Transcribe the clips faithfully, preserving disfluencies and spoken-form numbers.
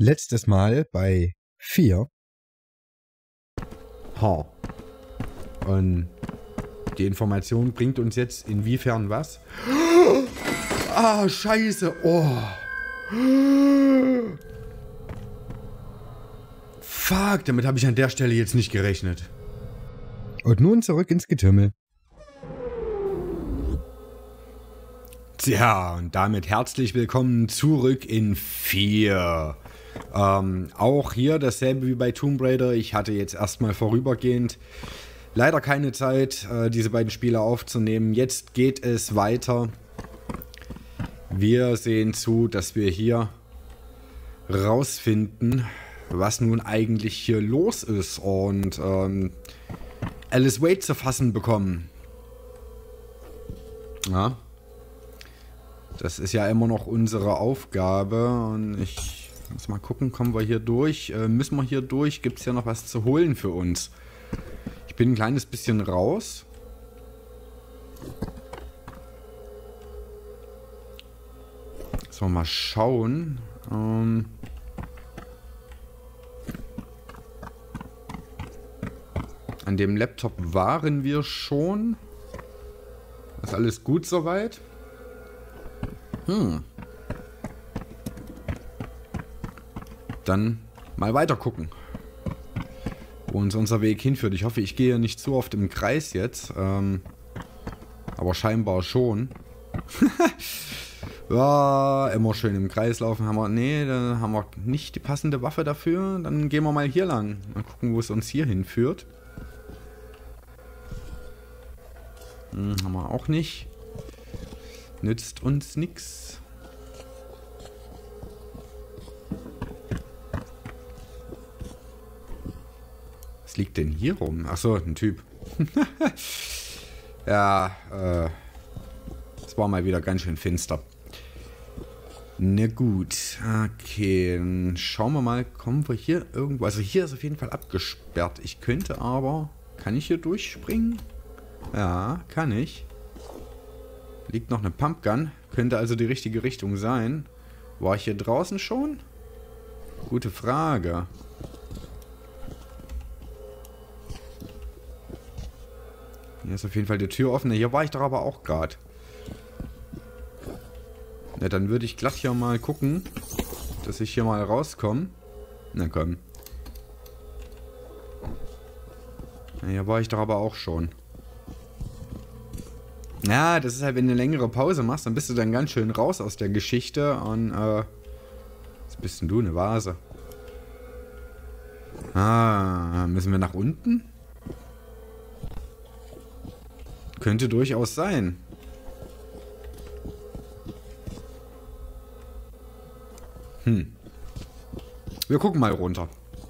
Letztes Mal bei vier. Ha. Und die Information bringt uns jetzt inwiefern was? Ah, scheiße. Oh. Fuck, damit habe ich an der Stelle jetzt nicht gerechnet. Und nun zurück ins Getümmel. Tja, und damit herzlich willkommen zurück in vier. Ähm, auch hier dasselbe wie bei Tomb Raider. Ich hatte jetzt erstmal vorübergehend leider keine Zeit, äh, diese beiden Spiele aufzunehmen. Jetzt geht es weiter. Wir sehen zu, dass wir hier rausfinden, was nun eigentlich hier los ist und ähm, Alice Wade zu fassen bekommen. Ja. Das ist ja immer noch unsere Aufgabe und ich muss mal gucken, kommen wir hier durch? Äh, müssen wir hier durch? Gibt es ja noch was zu holen für uns? Ich bin ein kleines bisschen raus. Sollen wir mal schauen. Ähm An dem Laptop waren wir schon. Ist alles gut soweit? Hm. Dann mal weiter gucken, wo uns unser Weg hinführt. Ich hoffe, ich gehe nicht zu oft im Kreis jetzt. Ähm, aber scheinbar schon. Ja, immer schön im Kreis laufen. Haben wir, nee, da haben wir nicht die passende Waffe dafür. Dann gehen wir mal hier lang. Mal gucken, wo es uns hier hinführt. Hm, haben wir auch nicht. Nützt uns nichts. Was liegt denn hier rum? Achso, ein Typ. Ja, äh. Es war mal wieder ganz schön finster. Na gut. Okay, dann schauen wir mal. Kommen wir hier irgendwo? Also hier ist auf jeden Fall abgesperrt. Ich könnte aber... Kann ich hier durchspringen? Ja, kann ich. Liegt noch eine Pumpgun. Könnte also die richtige Richtung sein. War ich hier draußen schon? Gute Frage. Hier ist auf jeden Fall die Tür offen. Hier war ich doch aber auch gerade. Na, dann würde ich glatt hier mal gucken, dass ich hier mal rauskomme. Na komm. Na, hier war ich doch aber auch schon. Ja, das ist halt, wenn du eine längere Pause machst, dann bist du dann ganz schön raus aus der Geschichte und, äh, was bist denn du, eine Vase? Ah, müssen wir nach unten? Könnte durchaus sein. Hm. Wir gucken mal runter.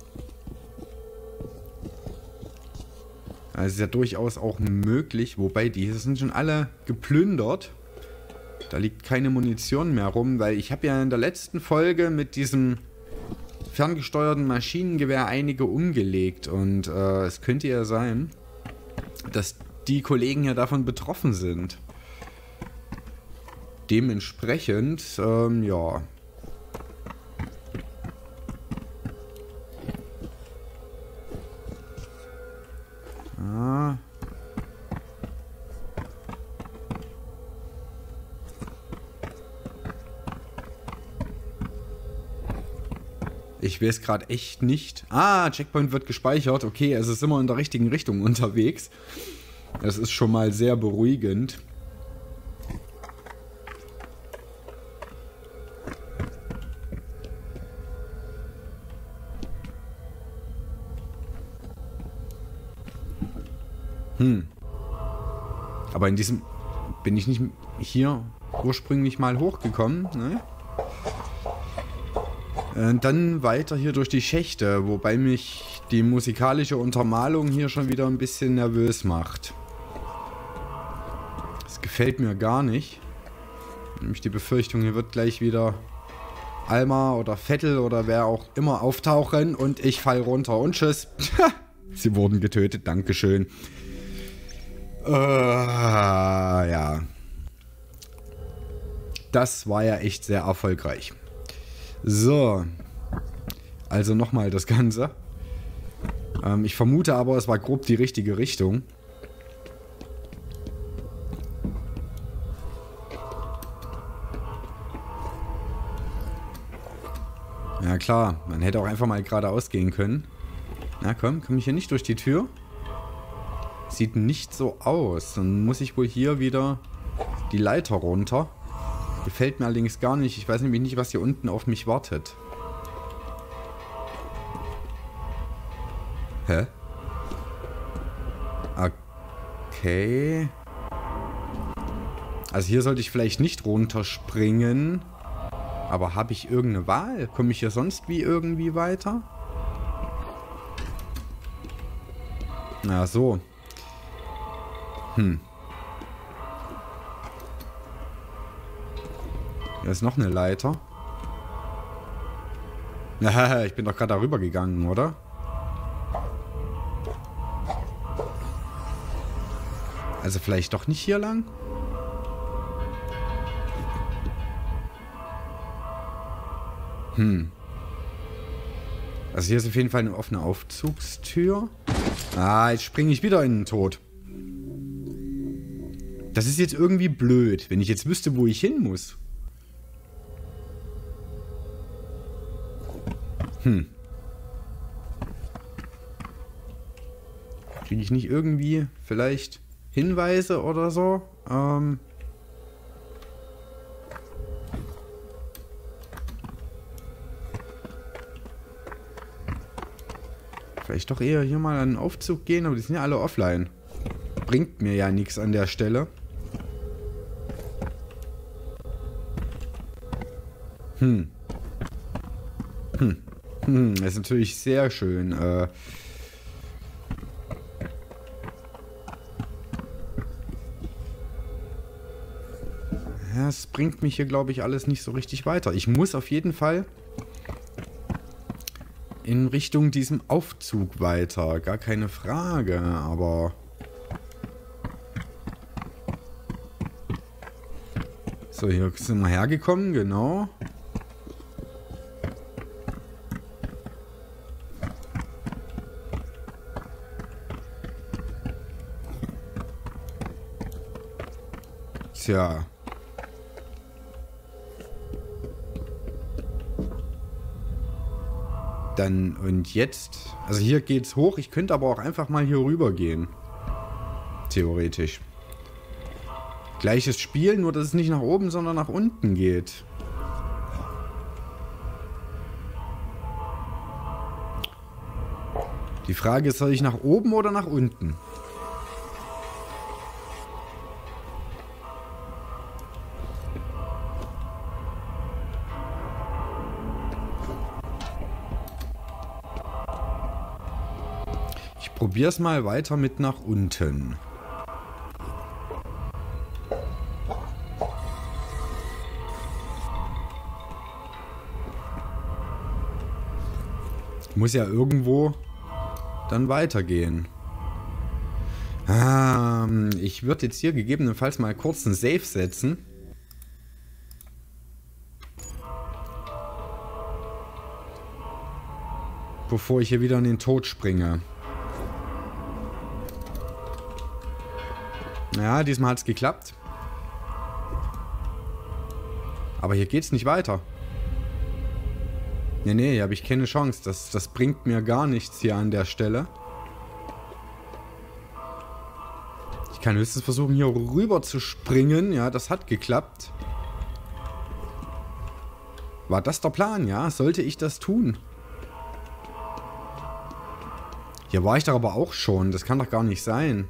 Das ist ja durchaus auch möglich, wobei die sind schon alle geplündert. Da liegt keine Munition mehr rum, weil ich habe ja in der letzten Folge mit diesem ferngesteuerten Maschinengewehr einige umgelegt. Und äh, es könnte ja sein, dass die Kollegen ja davon betroffen sind. Dementsprechend, ähm, ja... Ich weiß gerade echt nicht. Ah, Checkpoint wird gespeichert. Okay, es ist immer in der richtigen Richtung unterwegs. Das ist schon mal sehr beruhigend. Hm. Aber in diesem... Bin ich nicht hier ursprünglich mal hochgekommen, ne? Und dann weiter hier durch die Schächte, wobei mich die musikalische Untermalung hier schon wieder ein bisschen nervös macht. Das gefällt mir gar nicht. Nämlich die Befürchtung, hier wird gleich wieder Alma oder Vettel oder wer auch immer auftauchen und ich fall runter und tschüss. Sie wurden getötet, dankeschön. Äh, ja. Das war ja echt sehr erfolgreich. So. Also nochmal das Ganze. Ähm, ich vermute aber, es war grob die richtige Richtung. Ja klar, man hätte auch einfach mal geradeaus gehen können. Na komm, komme ich hier nicht durch die Tür? Sieht nicht so aus. Dann muss ich wohl hier wieder die Leiter runter. Gefällt mir allerdings gar nicht. Ich weiß nämlich nicht, was hier unten auf mich wartet. Hä? Okay. Also hier sollte ich vielleicht nicht runterspringen. Aber habe ich irgendeine Wahl? Komme ich hier sonst wie irgendwie weiter? Na so. Hm. Hier ist noch eine Leiter. Ja, ich bin doch gerade darüber gegangen, oder? Also vielleicht doch nicht hier lang? Hm. Also hier ist auf jeden Fall eine offene Aufzugstür. Ah, jetzt springe ich wieder in den Tod. Das ist jetzt irgendwie blöd, wenn ich jetzt wüsste, wo ich hin muss. Hm. Kriege ich nicht irgendwie vielleicht Hinweise oder so? Ähm... Vielleicht doch eher hier mal an den Aufzug gehen, aber die sind ja alle offline. Bringt mir ja nichts an der Stelle. Hm. Hm. Hm. Das ist natürlich sehr schön. Äh ja, es bringt mich hier, glaube ich, alles nicht so richtig weiter. Ich muss auf jeden Fall in Richtung diesem Aufzug weiter. Gar keine Frage, aber... So, hier sind wir hergekommen, genau. Tja. Dann, und jetzt... Also hier geht's hoch. Ich könnte aber auch einfach mal hier rüber gehen. Theoretisch. Gleiches Spiel, nur dass es nicht nach oben, sondern nach unten geht. Die Frage ist, soll ich nach oben oder nach unten? Ich probiere es mal weiter mit nach unten. Muss ja irgendwo dann weitergehen. Ah, ich würde jetzt hier gegebenenfalls mal kurz einen Save setzen. Bevor ich hier wieder in den Tod springe. Ja, diesmal hat es geklappt. Aber hier geht's nicht weiter. Nee, nee, hier habe ich keine Chance. Das, das bringt mir gar nichts hier an der Stelle. Ich kann höchstens versuchen, hier rüber zu springen. Ja, das hat geklappt. War das der Plan, ja? Sollte ich das tun? Hier war ich doch aber auch schon. Das kann doch gar nicht sein.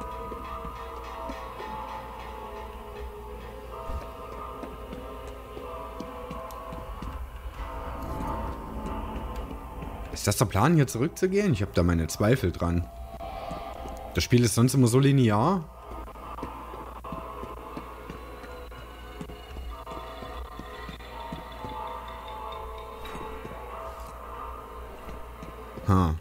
Ist das der Plan, hier zurückzugehen? Ich habe da meine Zweifel dran. Das Spiel ist sonst immer so linear. Ha.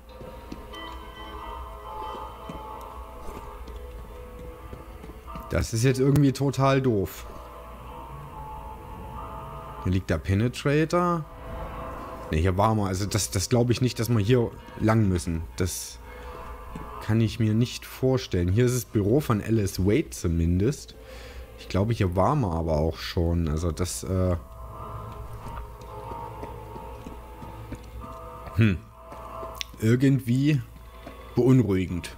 Das ist jetzt irgendwie total doof. Hier liegt der Penetrator. Ne, hier waren wir. Also das, das glaube ich nicht, dass wir hier lang müssen. Das kann ich mir nicht vorstellen. Hier ist das Büro von Alice Wade zumindest. Ich glaube, hier waren wir aber auch schon. Also das, äh... Hm. Irgendwie beunruhigend.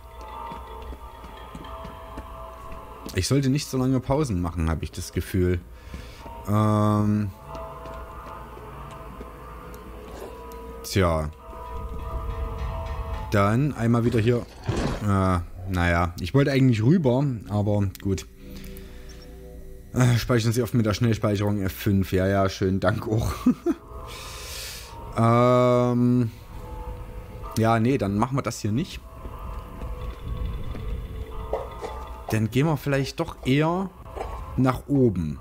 Ich sollte nicht so lange Pausen machen, habe ich das Gefühl. Ähm... Tja. Dann einmal wieder hier. Äh, naja, ich wollte eigentlich rüber, aber gut. Äh, speichern Sie oft mit der Schnellspeicherung F fünf. Ja, ja, schön, Dank auch. ähm, ja, nee, dann machen wir das hier nicht. Dann gehen wir vielleicht doch eher nach oben.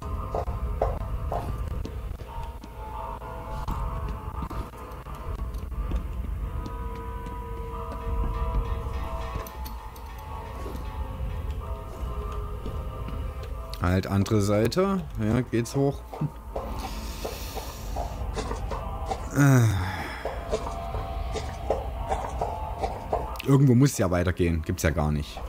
Halt andere Seite. Ja, geht's hoch. Äh. Irgendwo muss es ja weitergehen. Gibt's ja gar nicht.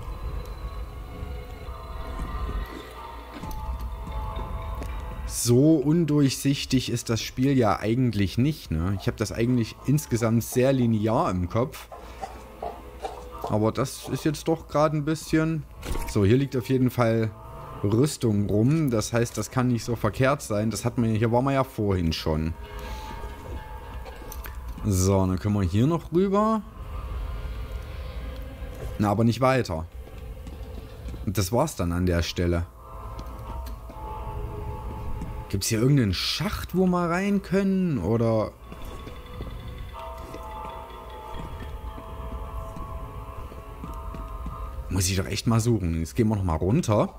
So undurchsichtig ist das Spiel ja eigentlich nicht, ne? Ich habe das eigentlich insgesamt sehr linear im Kopf. Aber das ist jetzt doch gerade ein bisschen... So, hier liegt auf jeden Fall Rüstung rum. Das heißt, das kann nicht so verkehrt sein. Das hat man, hier waren wir ja vorhin schon. So, dann können wir hier noch rüber. Na, aber nicht weiter. Und das war's dann an der Stelle. Gibt es hier irgendeinen Schacht, wo wir rein können? Oder... Muss ich doch echt mal suchen. Jetzt gehen wir noch mal runter.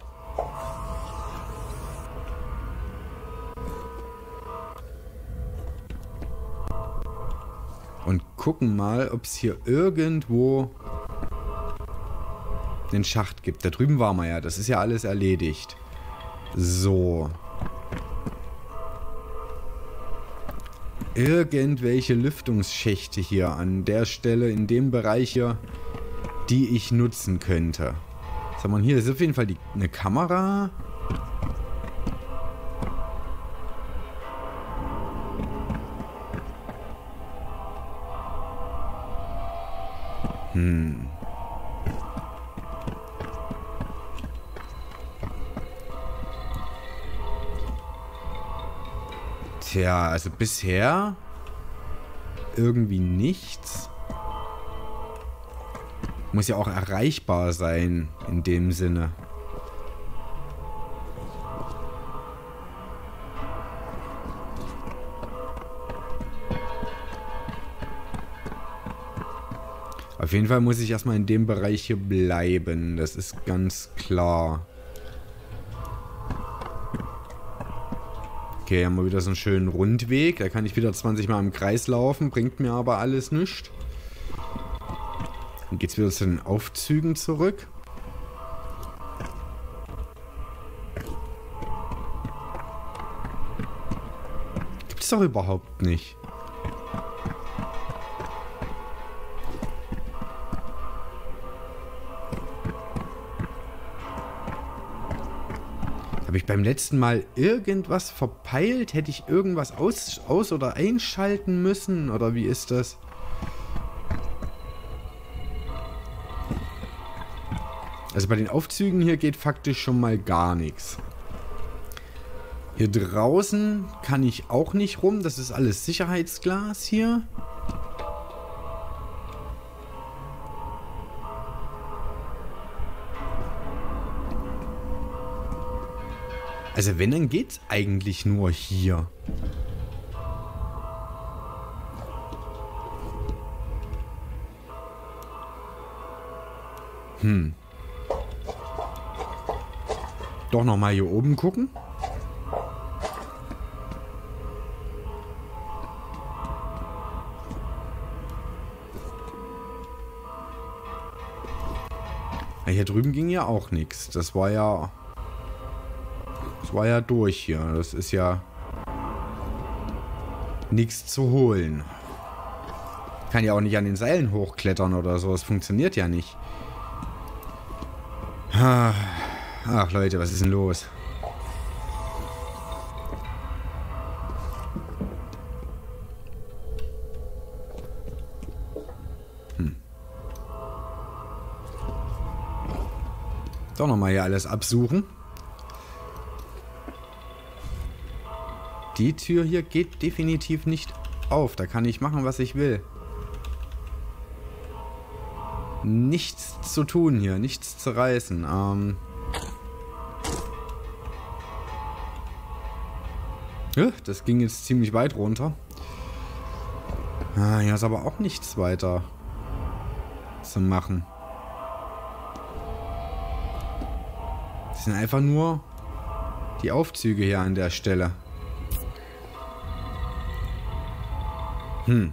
Und gucken mal, ob es hier irgendwo einen Schacht gibt. Da drüben waren wir ja. Das ist ja alles erledigt. So. Irgendwelche Lüftungsschächte hier an der Stelle, in dem Bereich hier, die ich nutzen könnte. Sag mal, hier ist auf jeden Fall die, eine Kamera. Hm. Tja, also bisher irgendwie nichts. Muss ja auch erreichbar sein, in dem Sinne. Auf jeden Fall muss ich erstmal in dem Bereich hier bleiben. Das ist ganz klar. Okay, haben wir wieder so einen schönen Rundweg. Da kann ich wieder zwanzig Mal im Kreis laufen. Bringt mir aber alles nichts. Dann geht's wieder zu den Aufzügen zurück. Gibt's doch überhaupt nicht. Habe ich beim letzten Mal irgendwas verpeilt? Hätte ich irgendwas aus, aus- oder einschalten müssen? Oder wie ist das? Also bei den Aufzügen hier geht faktisch schon mal gar nichts. Hier draußen kann ich auch nicht rum. Das ist alles Sicherheitsglas hier. Also wenn, dann geht's eigentlich nur hier. Hm. Doch nochmal hier oben gucken. Ja, hier drüben ging ja auch nichts. Das war ja... Das war ja durch hier. Das ist ja... nichts zu holen. Kann ja auch nicht an den Seilen hochklettern oder so. Das funktioniert ja nicht. Ach Leute, was ist denn los? Hm. Doch nochmal hier alles absuchen. Die Tür hier geht definitiv nicht auf. Da kann ich machen, was ich will. Nichts zu tun hier, nichts zu reißen. Ähm ja, das ging jetzt ziemlich weit runter. Ah, hier ist aber auch nichts weiter zu machen. Das sind einfach nur die Aufzüge hier an der Stelle. Hm.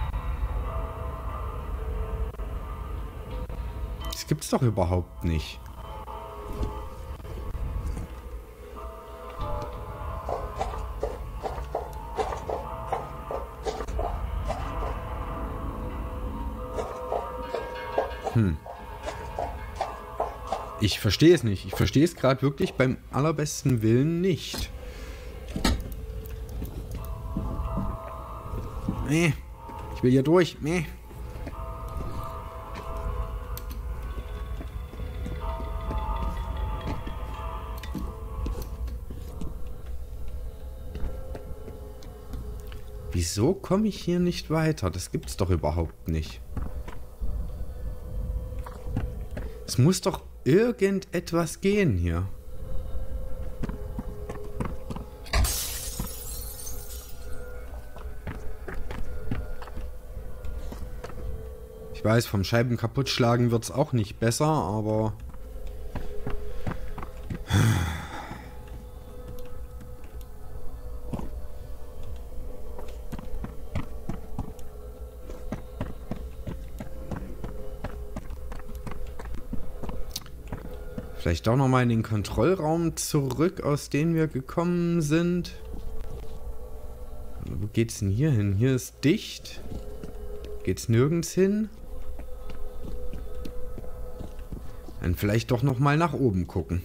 Das gibt's doch überhaupt nicht. Hm. Ich verstehe es nicht. Ich verstehe es gerade wirklich beim allerbesten Willen nicht. Nee. Ich will hier durch. Nee. Wieso komme ich hier nicht weiter? Das gibt's doch überhaupt nicht. Es muss doch irgendetwas gehen hier. Ich weiß, vom Scheiben kaputtschlagen wird es auch nicht besser, aber... Vielleicht doch nochmal in den Kontrollraum zurück, aus dem wir gekommen sind. Wo geht's denn hier hin? Hier ist dicht. Geht's nirgends hin? Dann vielleicht doch nochmal nach oben gucken.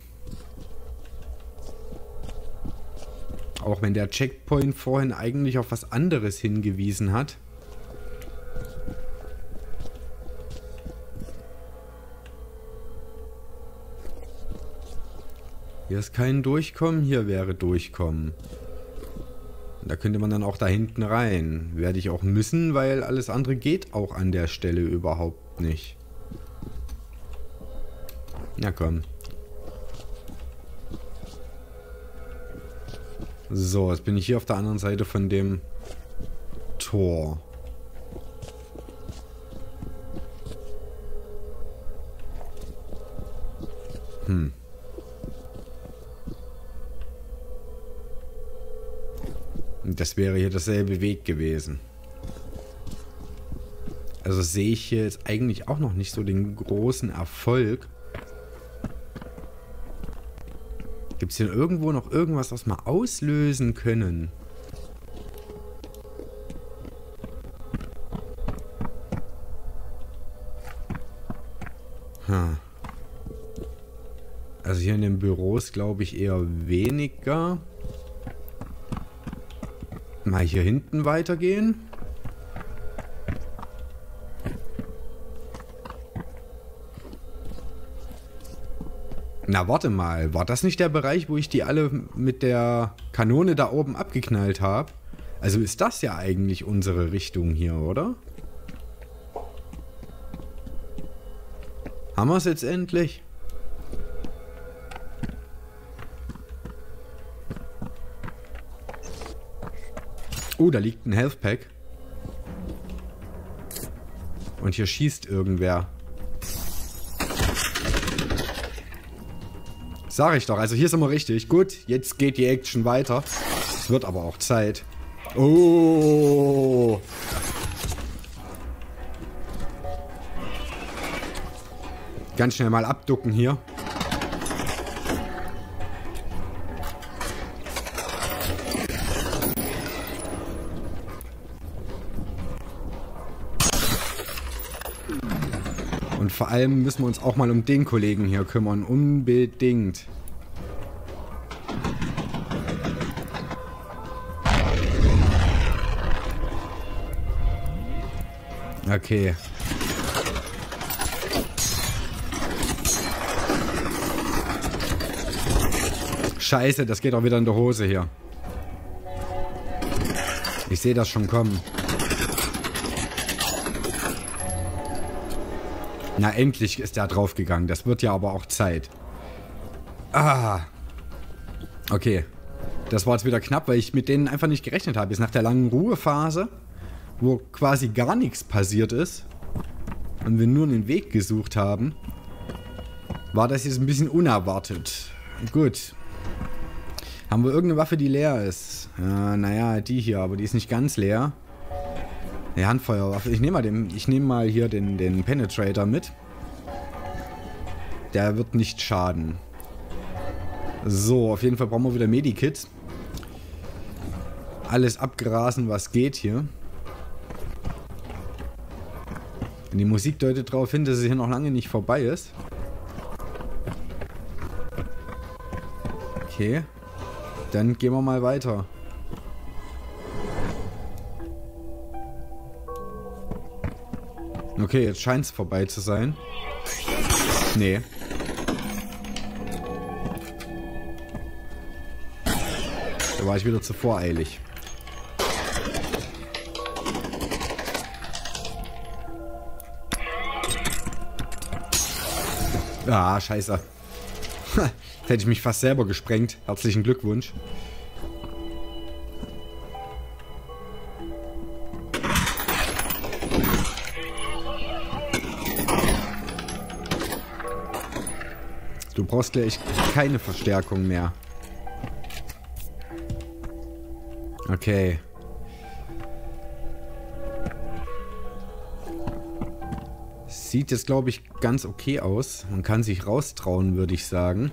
Auch wenn der Checkpoint vorhin eigentlich auf was anderes hingewiesen hat. Hier ist kein Durchkommen, hier wäre Durchkommen. Und da könnte man dann auch da hinten rein. Werde ich auch müssen, weil alles andere geht auch an der Stelle überhaupt nicht. Na komm. So, jetzt bin ich hier auf der anderen Seite von dem Tor. Hm. Das wäre hier derselbe Weg gewesen. Also sehe ich hier jetzt eigentlich auch noch nicht so den großen Erfolg. Gibt es hier irgendwo noch irgendwas, was wir auslösen können? Hm. Also hier in den Büros glaube ich eher weniger. Mal hier hinten weitergehen. Na, warte mal. War das nicht der Bereich, wo ich die alle mit der Kanone da oben abgeknallt habe? Also ist das ja eigentlich unsere Richtung hier, oder? Haben wir es jetzt endlich? Oh, da liegt ein Health Pack. Und hier schießt irgendwer. Sag ich doch, also hier sind wir richtig. Gut, jetzt geht die Action weiter. Es wird aber auch Zeit. Oh. Ganz schnell mal abducken hier. Und vor allem müssen wir uns auch mal um den Kollegen hier kümmern. Unbedingt. Okay. Scheiße, das geht auch wieder in der Hose hier. Ich sehe das schon kommen. Na, endlich ist der draufgegangen. Das wird ja aber auch Zeit. Ah. Okay. Das war jetzt wieder knapp, weil ich mit denen einfach nicht gerechnet habe. Jetzt nach der langen Ruhephase, wo quasi gar nichts passiert ist und wir nur einen Weg gesucht haben, war das jetzt ein bisschen unerwartet. Gut. Haben wir irgendeine Waffe, die leer ist? Ja, naja, die hier, aber die ist nicht ganz leer. Eine Handfeuerwaffe. Ich nehme mal, den, ich nehm mal hier den, den Penetrator mit. Der wird nicht schaden. So, auf jeden Fall brauchen wir wieder Medikits. Alles abgrasen, was geht hier. Und die Musik deutet darauf hin, dass es hier noch lange nicht vorbei ist. Okay. Dann gehen wir mal weiter. Okay, jetzt scheint es vorbei zu sein. Nee. Da war ich wieder zu voreilig. Ah, scheiße. Jetzt hätte ich mich fast selber gesprengt. Herzlichen Glückwunsch. Du brauchst gleich keine Verstärkung mehr. Okay. Sieht jetzt, glaube ich, ganz okay aus. Man kann sich raustrauen, würde ich sagen.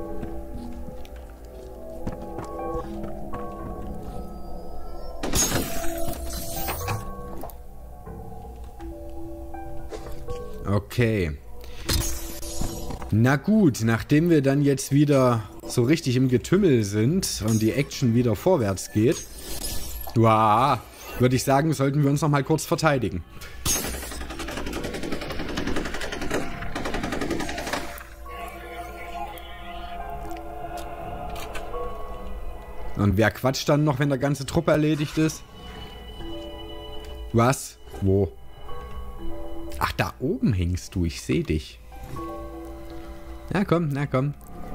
Okay. Na gut, nachdem wir dann jetzt wieder so richtig im Getümmel sind und die Action wieder vorwärts geht, wow, würde ich sagen, sollten wir uns noch mal kurz verteidigen. Und wer quatscht dann noch, wenn der ganze Truppe erledigt ist? Was? Wo? Ach, da oben hängst du, ich sehe dich. Na komm, na komm.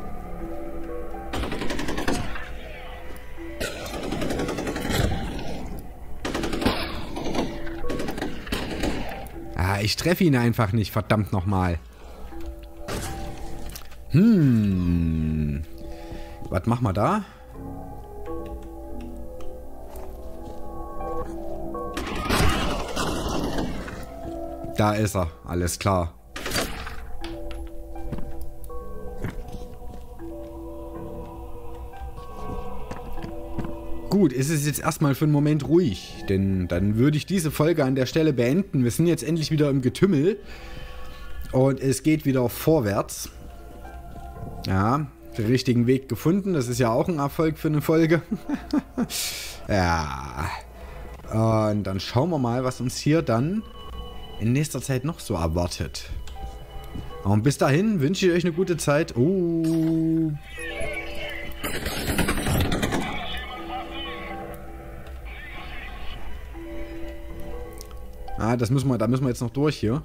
Ah, ich treffe ihn einfach nicht, verdammt nochmal. Hm. Was machen wir da? Da ist er, alles klar. Gut, ist es jetzt erstmal für einen Moment ruhig, denn dann würde ich diese Folge an der Stelle beenden. Wir sind jetzt endlich wieder im Getümmel und es geht wieder vorwärts. Ja, den richtigen Weg gefunden, das ist ja auch ein Erfolg für eine Folge. Ja, und dann schauen wir mal, was uns hier dann in nächster Zeit noch so erwartet. Und bis dahin wünsche ich euch eine gute Zeit. Oh. Ah, das müssen wir, da müssen wir jetzt noch durch hier.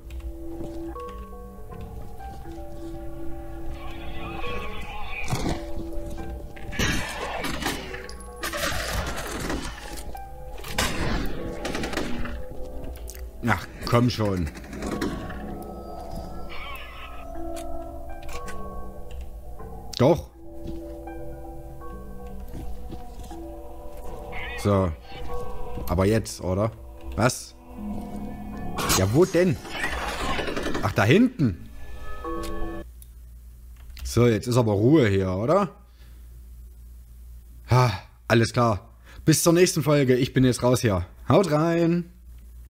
Ach, komm schon. Doch. So. Aber jetzt, oder? Was? Ja, wo denn? Ach, da hinten. So, jetzt ist aber Ruhe hier, oder? Ha, alles klar. Bis zur nächsten Folge. Ich bin jetzt raus hier. Haut rein.